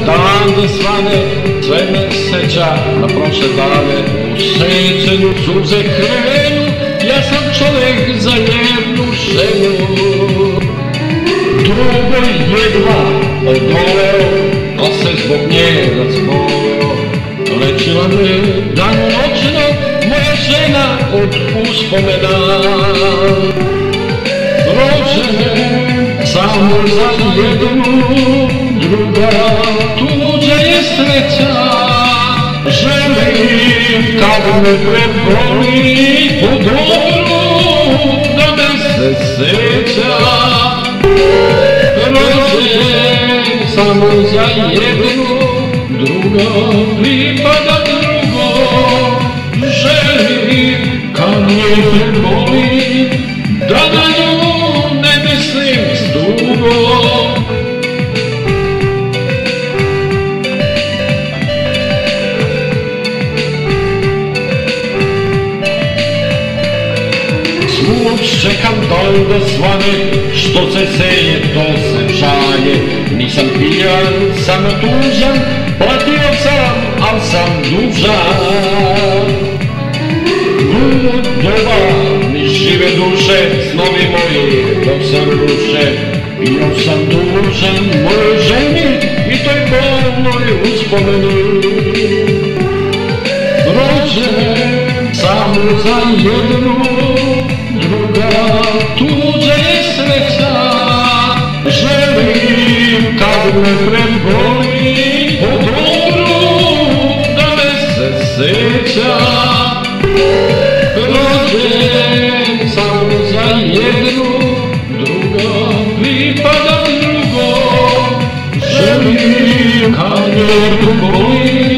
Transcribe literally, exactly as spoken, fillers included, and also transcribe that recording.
dan da svane, sve me seća na prošle dane. U sećanju suze krenu, ja sam čovek za jednu ženu. Drugoj jedva odoleo, a se zbog nje razboleo. Lečila me danonoćno moja žena od uspomena. Rođene samo za jednu, druga tuđa je sreća. Želim kad me preboli po dobru da me se seća. Rođen samo za jednu, druga pripada drugom. Želim kad me preboli da na nju ne mislim s drugom. Svud čekam dan da svane, što se seje to se žanje. Nisam pijan, samo tužan, platio sam, al sam dužan. Glumo doba mi žive duše, snovi moji dok sam ruše. Bio sam dužan mojoj ženi i toj bolnoj uspomeni. Rođen samo za jednu, druga tuđa je sreća. Želim kad me preboli po dobru da me se seća. Rođen samo za jednu, druga pripada drugom. Želim kad me preboli